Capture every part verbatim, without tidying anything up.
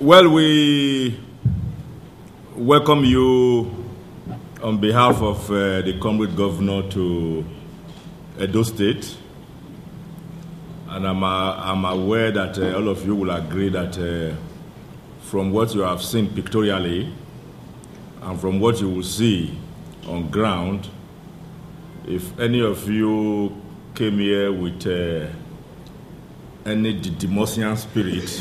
Well, we welcome you on behalf of uh, the Comrade Governor to Edo State. And I'm, uh, I'm aware that uh, all of you will agree that uh, from what you have seen pictorially and from what you will see on ground, if any of you came here with uh, any Didymosian spirit,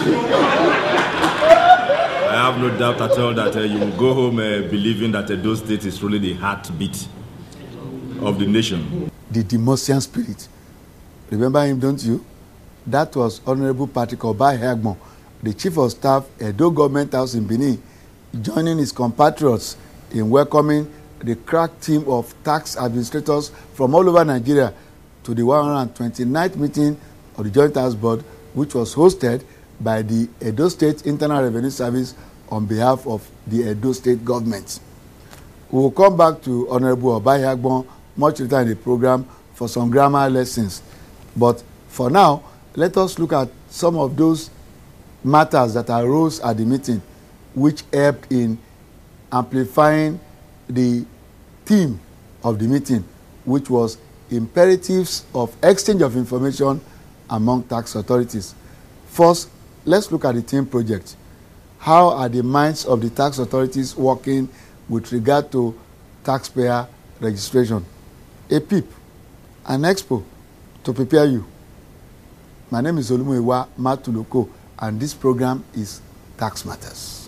I have no doubt at all that uh, you will go home uh, believing that Edo State is really the heartbeat of the nation. The Didymosian spirit. Remember him, don't you? That was Honorable Patrick Obai Hegbon, the Chief of Staff, Edo Government House in Benin, joining his compatriots in welcoming the crack team of tax administrators from all over Nigeria to the one hundred twenty-ninth meeting of the Joint Tax Board, which was hosted by the Edo State Internal Revenue Service on behalf of the Edo State government. We will come back to Honorable Obai Hegbon much later in the program for some grammar lessons. But for now, let us look at some of those matters that arose at the meeting, which helped in amplifying the theme of the meeting, which was imperatives of exchange of information among tax authorities. First, let's look at the team project. How are the minds of the tax authorities working with regard to taxpayer registration? A peep, an expo to prepare you. My name is Olumuyiwa Matuloko, and this program is Tax Matters.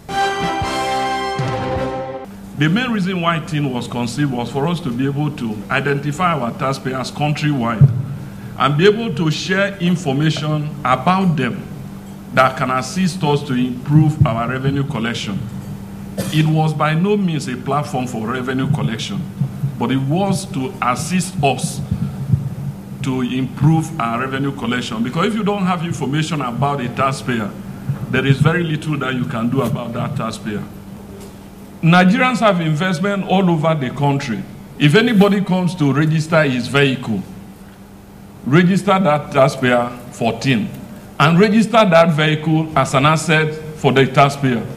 The main reason why T I N was conceived was for us to be able to identify our taxpayers countrywide and be able to share information about them that can assist us to improve our revenue collection. It was by no means a platform for revenue collection, but it was to assist us to improve our revenue collection. Because if you don't have information about a taxpayer, there is very little that you can do about that taxpayer. Nigerians have investment all over the country. If anybody comes to register his vehicle, register that taxpayer for T I N and register that vehicle as an asset for the taxpayer.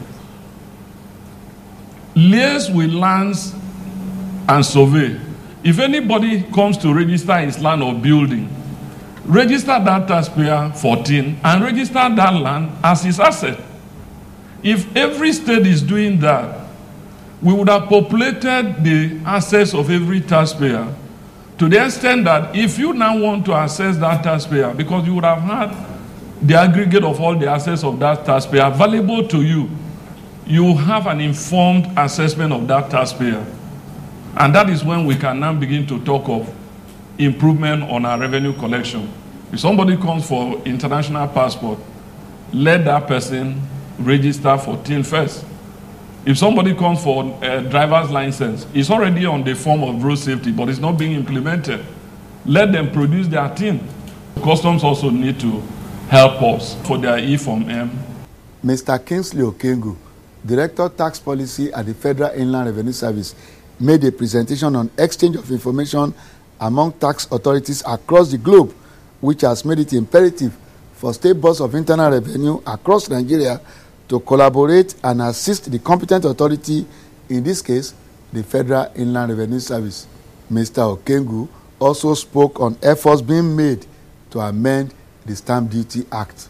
Liaise with lands and survey. If anybody comes to register his land or building, register that taxpayer for T I N and register that land as his asset. If every state is doing that, we would have populated the assets of every taxpayer to the extent that if you now want to assess that taxpayer, because you would have had the aggregate of all the assets of that taxpayer available to you, you have an informed assessment of that taxpayer. And that is when we can now begin to talk of improvement on our revenue collection. If somebody comes for international passport, let that person register for T I N first. If somebody comes for a driver's license, it's already on the form of road safety, but it's not being implemented. Let them produce their T I N. Customs also need to help us for their E form M. Mister Kingsley Okengu, Director of Tax Policy at the Federal Inland Revenue Service, made a presentation on exchange of information among tax authorities across the globe, which has made it imperative for state boards of internal revenue across Nigeria to collaborate and assist the competent authority, in this case, the Federal Inland Revenue Service. Mister Okengu also spoke on efforts being made to amend the Stamp Duty Act.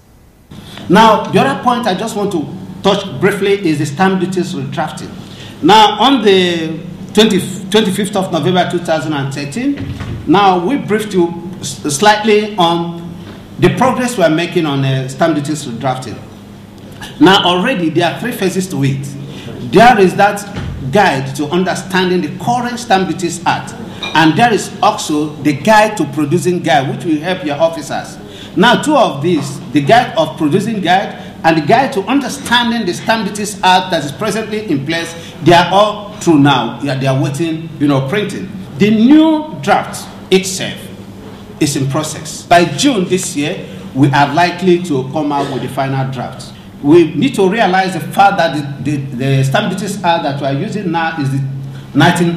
Now, the other point I just want to touch briefly is the stamp duties redrafting. Now, on the twenty-fifth of November two thousand thirteen, now we briefed you slightly on the progress we are making on uh, stamp duties redrafting. Now, already there are three phases to it. There is that guide to understanding the current Stamp Duties Act, and there is also the guide to producing guide, which will help your officers. Now, two of these, the guide of producing guide and the guide to understanding the Stamp Duties Act that is presently in place, they are all through now. They are waiting, you know, printing. The new draft itself is in process. By June this year, we are likely to come out with the final draft. We need to realize the fact that the, the, the Stamp Duties Act that we are using now is the nineteen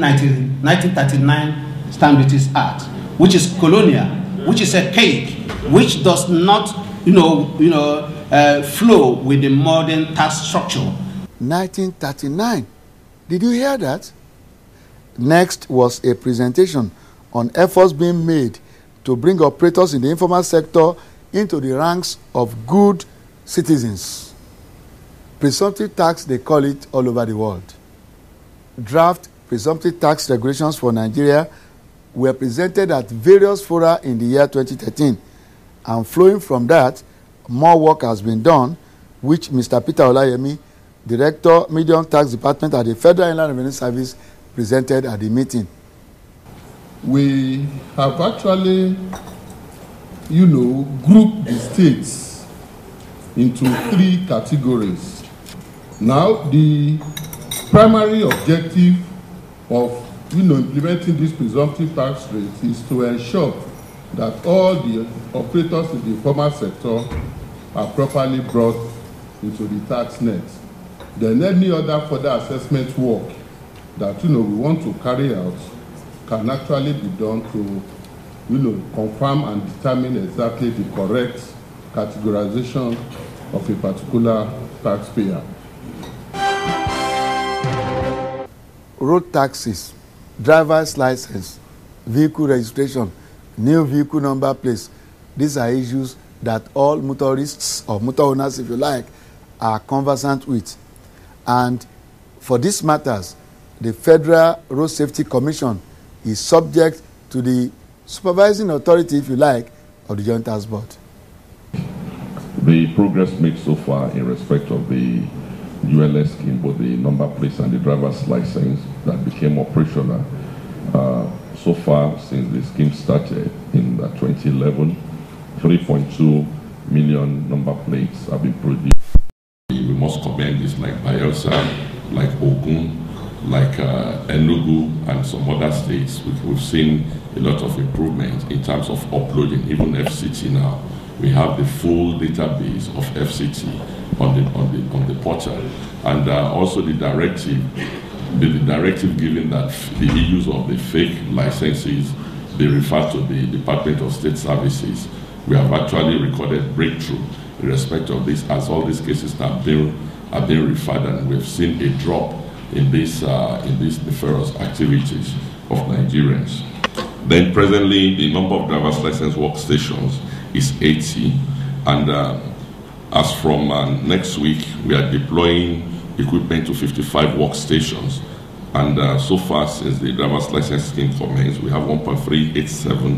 thirty-nine Stamp Duties Act, which is colonial, which is a cake, which does not, you know, you know, uh, flow with the modern tax structure. nineteen thirty-nine. Did you hear that? Next was a presentation on efforts being made to bring operators in the informal sector into the ranks of good citizens. Presumptive tax, they call it all over the world. Draft presumptive tax regulations for Nigeria were presented at various fora in the year twenty thirteen, and flowing from that, more work has been done, which Mister Peter Olayemi, Director, Medium Tax Department at the Federal Inland Revenue Service, presented at the meeting. We have actually, you know, grouped the states into three categories. Now, the primary objective of, you know, implementing this presumptive tax rate is to ensure that all the operators in the informal sector are properly brought into the tax net. Then any other further assessment work that, you know, we want to carry out can actually be done to, you know, confirm and determine exactly the correct categorization of a particular taxpayer. Road taxes, driver's license, vehicle registration, new vehicle number plates, these are issues that all motorists or motor owners, if you like, are conversant with. And for these matters, the Federal Road Safety Commission is subject to the supervising authority, if you like, of the Joint Tax Board. The progress made so far in respect of the U L S scheme, both the number plates and the driver's license that became operational, uh, so far since the scheme started in uh, twenty eleven, three point two million number plates have been produced. We must commend this like Bayelsa, like Ogun, like uh, Enugu and some other states. We've, we've seen a lot of improvement in terms of uploading, even F C T now. We have the full database of F C T on the on the on the portal, and uh, also the directive, the, the directive given that the use of the fake licenses be referred to the Department of State Services. We have actually recorded breakthrough in respect of this, as all these cases have been have been referred, and we've seen a drop in this uh, in these nefarious activities of Nigerians. Then presently, the number of driver's license workstations is eighty, and uh, as from uh, next week, we are deploying equipment to fifty-five workstations. And uh, so far, since the driver's license scheme commenced, we have one point three eight seven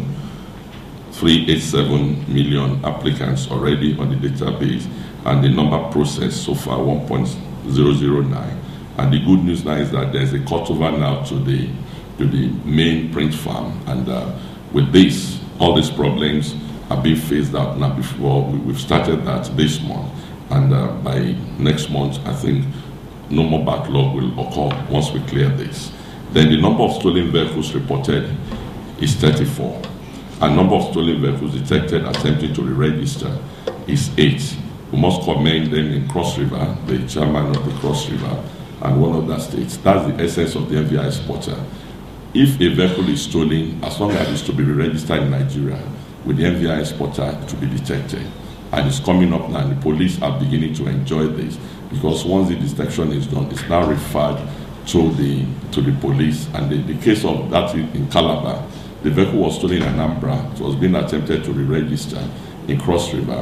million applicants already on the database, and the number processed so far one point zero zero nine. And the good news now is that there's a cutover now to the to the main print farm, and uh, with this, all these problems are being phased out now. Before we've started that this month, and uh, by next month, I think no more backlog will occur once we clear this. Then the number of stolen vehicles reported is thirty-four, and number of stolen vehicles detected attempting to re-register is eight. We must commend them in Cross River, the chairman of the Cross River, and one of the states. That's the essence of the N V I S portal. If a vehicle is stolen, as long as it's to be re-registered in Nigeria, with the N V I S portal to be detected. And it's coming up now, and the police are beginning to enjoy this, because once the detection is done, it's now referred to the to the police. And the, the case of that in, in Calabar, the vehicle was stolen in Anambra. It was being attempted to re-register in Cross River.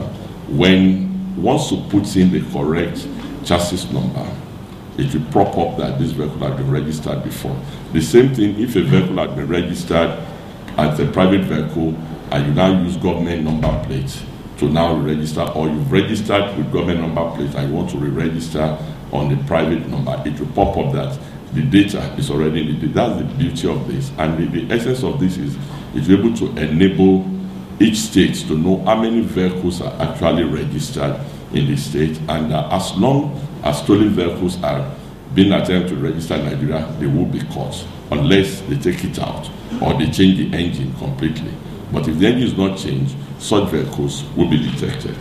When once you put in the correct chassis number, it will prop up that this vehicle had been registered before. The same thing if a vehicle had been registered as a private vehicle, and you now use government number plate to now register, or you've registered with government number plate and you want to re-register on the private number, it will pop up that the data is already in the data. That's the beauty of this. And the, the essence of this is it's able to enable each state to know how many vehicles are actually registered in the state, and uh, as long as stolen vehicles are being attempted to register in Nigeria, they will be caught unless they take it out or they change the engine completely. But if the engine is not changed, such vehicles will be detected.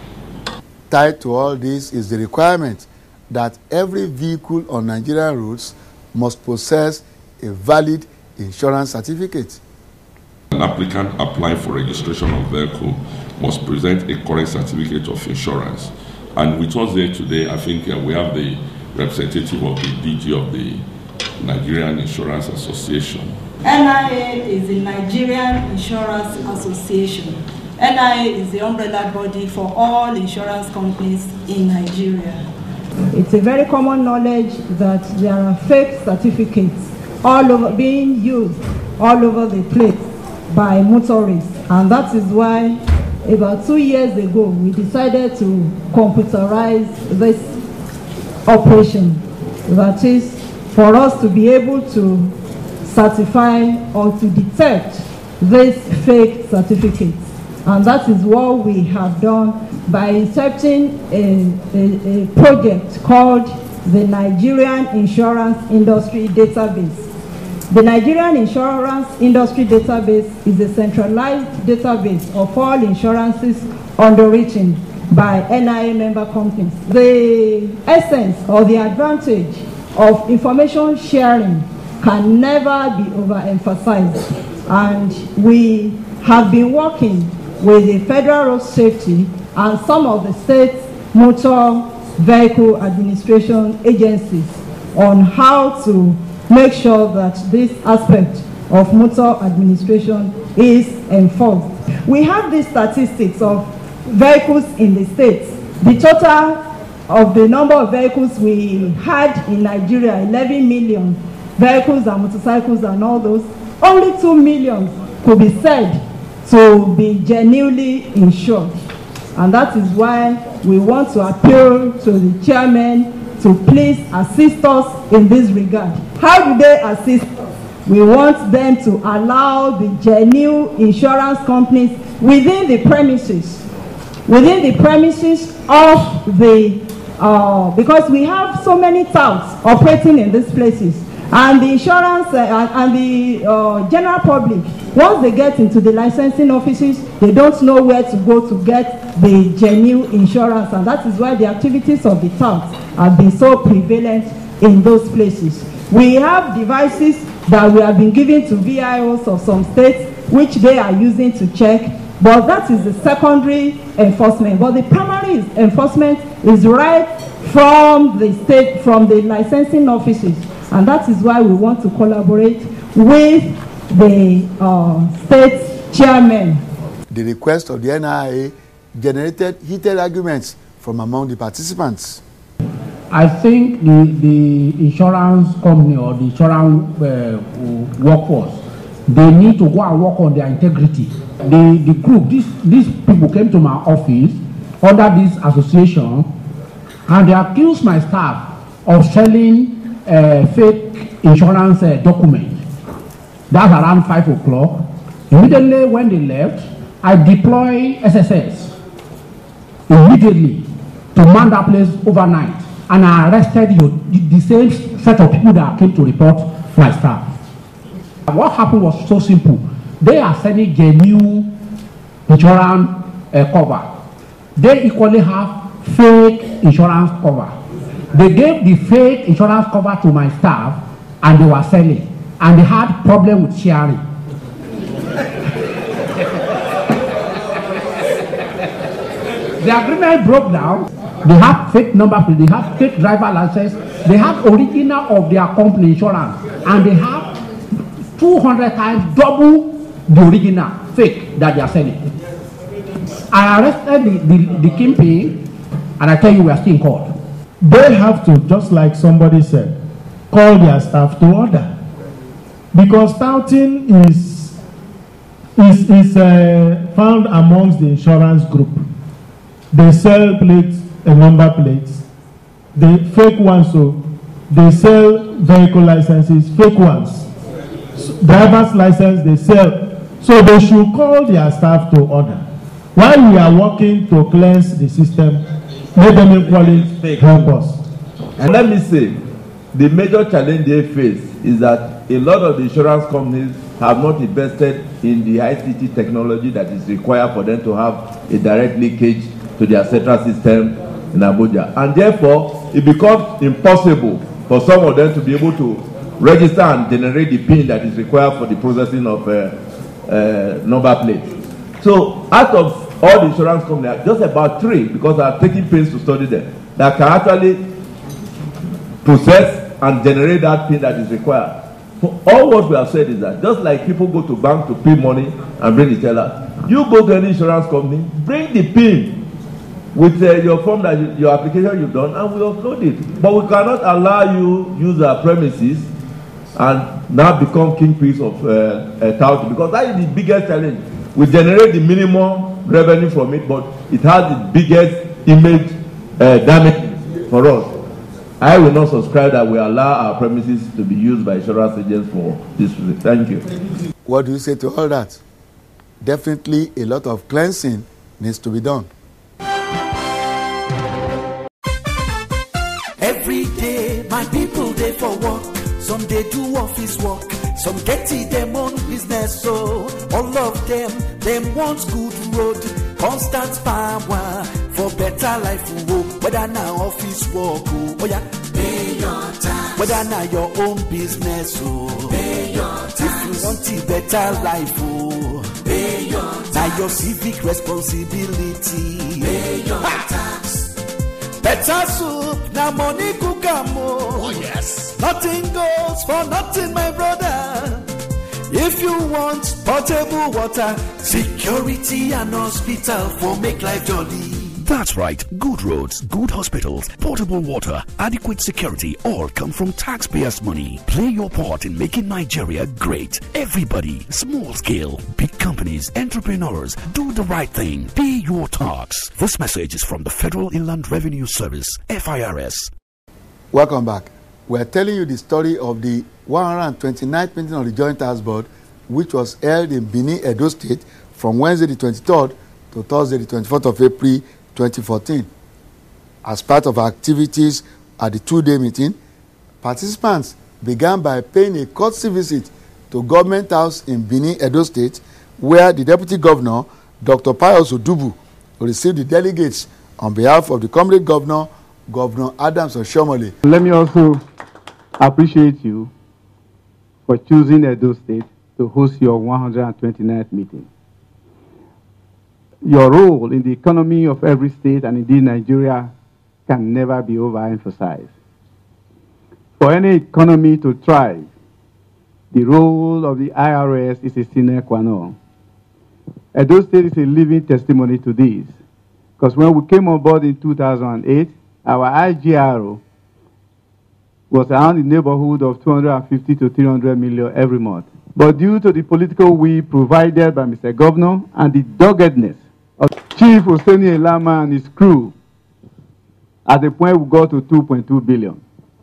Tied to all this is the requirement that every vehicle on Nigerian roads must possess a valid insurance certificate. An applicant applying for registration of vehicle must present a current certificate of insurance. And with us here today, I think uh, we have the representative of the D G of the Nigerian Insurance Association. N I A is the Nigerian Insurance Association. N I A is the umbrella body for all insurance companies in Nigeria. It's a very common knowledge that there are fake certificates all over being used all over the place by motorists, and that is why about two years ago we decided to computerize this operation. That is for us to be able to certify or to detect these fake certificates. And that is what we have done by incepting a, a, a project called the Nigerian Insurance Industry Database. The Nigerian Insurance Industry Database is a centralized database of all insurances underwritten by N I A member companies. The essence or the advantage of information sharing can never be overemphasized, and we have been working with the Federal Road Safety and some of the state's motor vehicle administration agencies on how to make sure that this aspect of motor administration is enforced. We have these statistics of vehicles in the states. The total of the number of vehicles we had in Nigeria, eleven million vehicles and motorcycles and all those, only two million could be said to be genuinely insured. And that is why we want to appeal to the chairman to please assist us in this regard. How do they assist us? We want them to allow the genuine insurance companies within the premises, within the premises of the, uh, because we have so many touts operating in these places, and the insurance uh, and the uh, general public, once they get into the licensing offices, they don't know where to go to get the genuine insurance, and that is why the activities of the touts have been so prevalent in those places. We have devices that we have been giving to V I Os of some states, which they are using to check, but that is the secondary enforcement. But the primary enforcement is right from the state, from the licensing offices, and that is why we want to collaborate with the uh, state chairman. The request of the N I A generated heated arguments from among the participants. I think the, the insurance company or the insurance uh, workforce, they need to go and work on their integrity. The, the group, this, these people came to my office under this association, and they accused my staff of selling uh, fake insurance uh, documents. That's around five o'clock. Immediately when they left, I deployed S S S immediately to man that place overnight, and I arrested you, the same set of people that came to report my staff. What happened was so simple. They are sending genuine insurance uh, cover. They equally have fake insurance cover. They gave the fake insurance cover to my staff, and they were selling, and they had problem with sharing. The agreement broke down. They have fake number plate, they have fake driver license, they have original of their company insurance, and they have two hundred times double the original fake that they are selling. I arrested the, the, the kingpin, and I tell you we are still in court. They have to, just like somebody said, call their staff to order. Because touting is, is, is uh, found amongst the insurance group. They sell plates, a number plates, the fake ones, so they sell vehicle licenses, fake ones. Driver's license, they sell. So they should call their staff to order. While we are working to cleanse the system, let them equally help us. And let me say, the major challenge they face is that a lot of the insurance companies have not invested in the I C T technology that is required for them to have a direct linkage to their central system in Abuja. And therefore, it becomes impossible for some of them to be able to register and generate the PIN that is required for the processing of uh, uh, number plates. So out of all the insurance companies, just about three, because I'm taking pains to study them, that can actually process and generate that pin that is required. For all what we have said is that just like people go to bank to pay money and bring the teller, you go to any insurance company, bring the pin with uh, your form that you, your application you've done, and we upload it. But we cannot allow you use our premises and now become kingpins of uh, uh, touting, because that is the biggest challenge. We generate the minimum revenue from it, but it has the biggest image uh, damage for us. I will not subscribe that we allow our premises to be used by insurance agents for this reason. Thank you. What do you say to all that? Definitely a lot of cleansing needs to be done. Every day, my people dey for work. Some dey do office work. Some get it them own business. So all of them, them want good road, constant power for better life. Oh, whether now office work, oh, oh yeah, pay your tax. Whether now your own business, oh, pay your tax. If you want a better life, oh, pay your tax. Now your civic responsibility, pay your ha! Tax. Better soup, now money cook am oh. Oh yes. Nothing goes for nothing, my brother. If you want potable water, security and hospital for make life jolly. That's right. Good roads, good hospitals, portable water, adequate security all come from taxpayers' money. Play your part in making Nigeria great. Everybody, small scale, big companies, entrepreneurs, do the right thing. Pay your tax. This message is from the Federal Inland Revenue Service, F I R S. Welcome back. We're telling you the story of the one hundred twenty-ninth meeting of the Joint Tax Board, which was held in Benin, Edo State from Wednesday the twenty-third to Thursday the twenty-fourth of April twenty fourteen. As part of activities at the two-day meeting, participants began by paying a courtesy visit to Government House in Benin, Edo State, where the Deputy Governor, Doctor Pius Odubu, received the delegates on behalf of the Comrade Governor, Governor Adams Oshiomhole. Let me also appreciate you for choosing Edo State to host your one hundred twenty-ninth meeting. Your role in the economy of every state and indeed Nigeria can never be overemphasized. For any economy to thrive, the role of the I R S is a sine qua non. Edo State is a living testimony to this, because when we came on board in two thousand eight, our I G R O was around the neighborhood of two hundred fifty to three hundred million every month. But due to the political will provided by Mister Governor and the doggedness of Chief Hosseini Elama and his crew, at the point we got to two point two billion.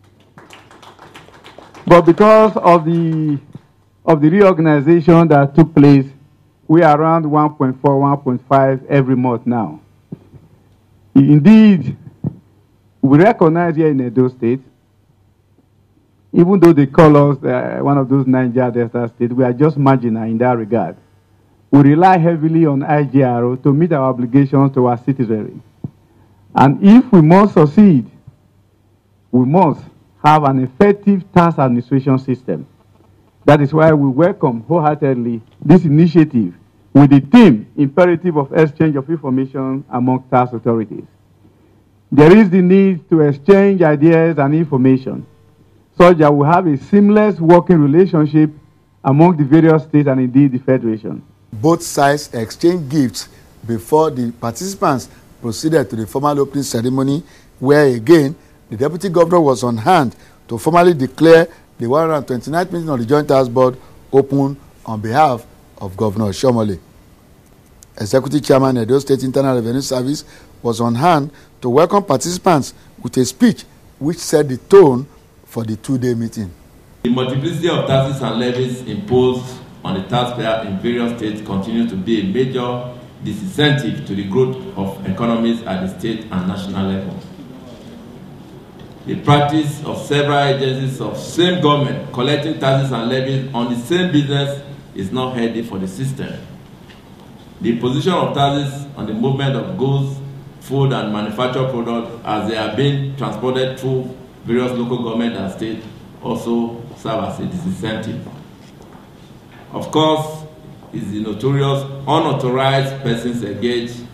But because of the of the reorganization that took place, we are around one point four, one point five every month now. Indeed, we recognize here in Edo State, even though they call us uh, one of those Niger Delta states, we are just marginal in that regard. We rely heavily on I G R O to meet our obligations to our citizenry. And if we must succeed, we must have an effective tax administration system. That is why we welcome wholeheartedly this initiative with the theme, imperative of exchange of information among tax authorities. There is the need to exchange ideas and information such that we have a seamless working relationship among the various states and indeed the Federation. Both sides exchanged gifts before the participants proceeded to the formal opening ceremony, where again the Deputy Governor was on hand to formally declare the one hundred twenty-ninth meeting of the Joint Tax Board open on behalf of Governor Oshiomhole. Executive Chairman Edo State Internal Revenue Service was on hand to welcome participants with a speech which set the tone for the two-day meeting. The multiplicity of taxes and levies imposed on the taxpayer in various states continues to be a major disincentive to the growth of economies at the state and national level. The practice of several agencies of same government collecting taxes and levies on the same business is not healthy for the system. The imposition of taxes on the movement of goods, food and manufactured products as they are being transported through various local government and state also serve as a disincentive. Of course, is the notorious unauthorized persons engaged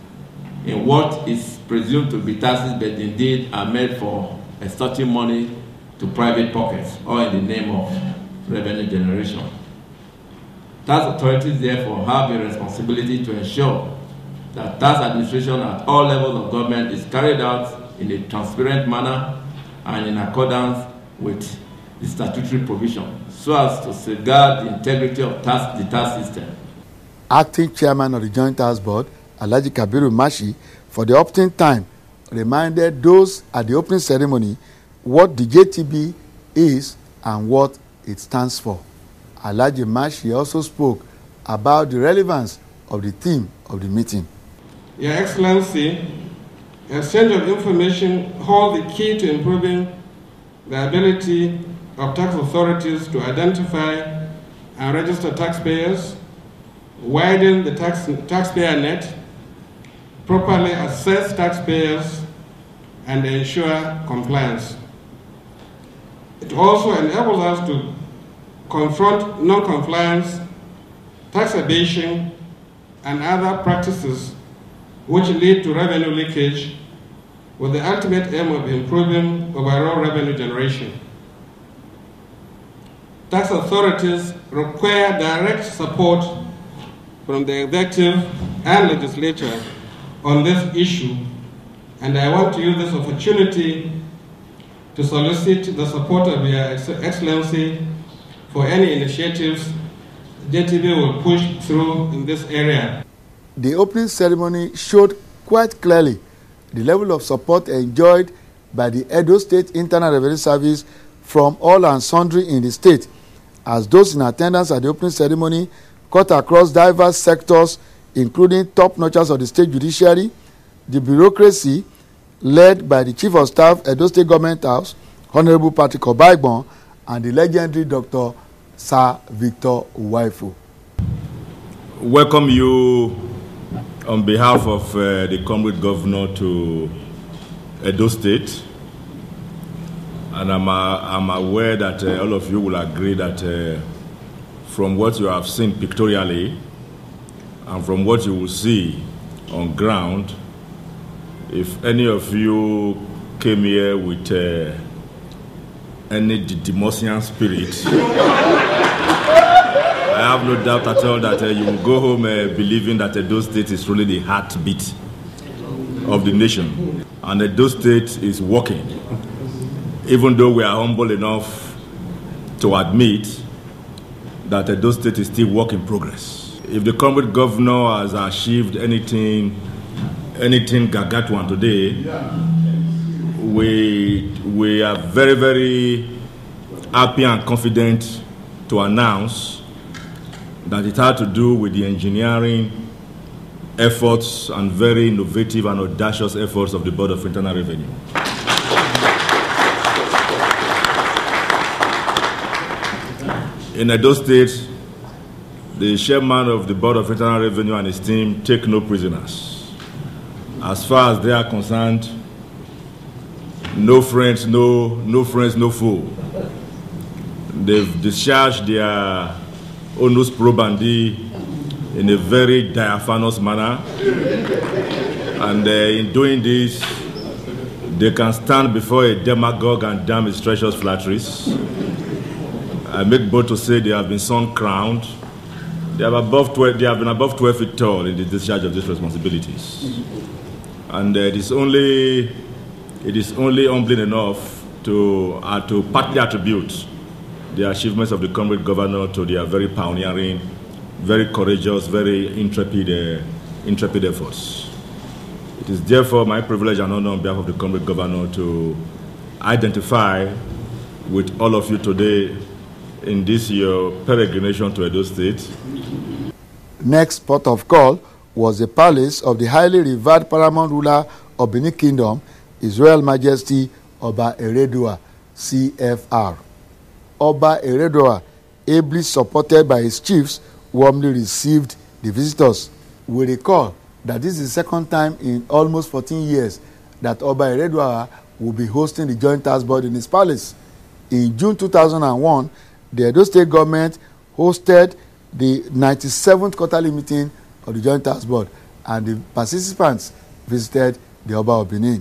in what is presumed to be taxes but indeed are made for extorting money to private pockets or in the name of revenue generation. Tax authorities therefore have a responsibility to ensure that tax administration at all levels of government is carried out in a transparent manner and in accordance with the statutory provision, so as to safeguard the integrity of tax, the tax system. Acting chairman of the Joint Tax Board, Alhaji Kabiru Mashi, for the opening time, reminded those at the opening ceremony what the J T B is and what it stands for. Alhaji Mashi also spoke about the relevance of the theme of the meeting. Your Excellency, exchange of information holds the key to improving the ability of tax authorities to identify and register taxpayers, widen the tax, taxpayer net, properly assess taxpayers, and ensure compliance. It also enables us to confront non-compliance, tax evasion, and other practices which lead to revenue leakage, with the ultimate aim of improving overall revenue generation. Tax authorities require direct support from the executive and legislature on this issue, and I want to use this opportunity to solicit the support of Your Excellency for any initiatives J T B will push through in this area. The opening ceremony showed quite clearly the level of support enjoyed by the Edo State Internal Revenue Service from all and sundry in the state, as those in attendance at the opening ceremony cut across diverse sectors, including top-notchers of the state judiciary, the bureaucracy led by the Chief of Staff, Edo State Government House, Honorable Patrick Obaigbon, and the legendary Doctor Sir Victor Uwaifu. Welcome you on behalf of uh, the Comrade Governor to Edo State, and I'm, uh, I'm aware that uh, all of you will agree that uh, from what you have seen pictorially and from what you will see on ground, if any of you came here with uh, any Didymosian spirit, I have no doubt at all that uh, you will go home uh, believing that Edo State is really the heartbeat of the nation. And Edo State is working, even though we are humble enough to admit that Edo State is still work in progress. If the Comrade Governor has achieved anything, anything gargantuan today, we, we are very, very happy and confident to announce that it had to do with the engineering efforts and very innovative and audacious efforts of the Board of Internal Revenue. In Edo State, the chairman of the Board of Internal Revenue and his team take no prisoners. As far as they are concerned, no friends, no, no friends, no foe. They've discharged their onus probandi in a very diaphanous manner, and uh, in doing this, they can stand before a demagogue and damn his treacherous flatteries. I make bold to say they have been sun-crowned. They have above twelve. They have been above twelve feet tall in the discharge of these responsibilities, and uh, it is only it is only humbling enough to uh, to partly attribute the achievements of the Comrade Governor to their very pioneering, very courageous, very intrepid, uh, intrepid efforts. It is therefore my privilege and honor on behalf of the Comrade Governor to identify with all of you today in this your peregrination to Edo State. Next port of call was the palace of the highly revered paramount ruler of Benin Kingdom, His Royal Majesty Oba Eredua, C F R. Oba Eredua, ably supported by his chiefs, warmly received the visitors. We recall that this is the second time in almost fourteen years that Oba Eredua will be hosting the Joint Tax Board in his palace. In June two thousand one, the Edo State government hosted the ninety-seventh quarterly meeting of the Joint Tax Board, and the participants visited the Oba of Benin.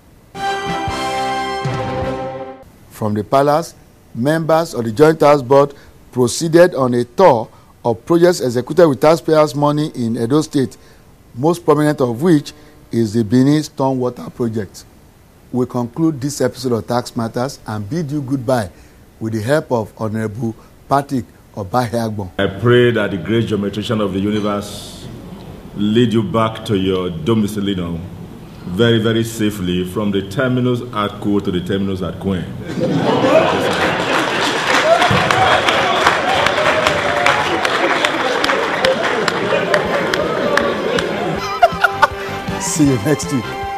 From the palace, members of the Joint Tax Board proceeded on a tour of projects executed with taxpayers' money in Edo State, most prominent of which is the Benin Stormwater Project. We conclude this episode of Tax Matters and bid you goodbye with the help of Honorable Patrick Obaheagbon. I pray that the great geometrician of the universe lead you back to your domicile very, very safely from the terminus at Ko to the terminus at Queen. See you next week.